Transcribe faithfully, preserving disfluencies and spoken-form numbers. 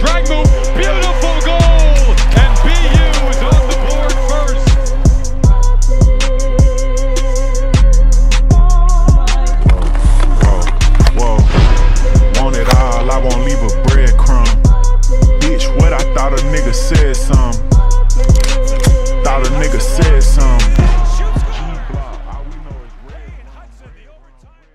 drag move, beautiful goal, and B U is on the board first. Whoa, whoa, want it all, I won't leave a breadcrumb. Bitch, what I thought a nigga said some. Thought a nigga said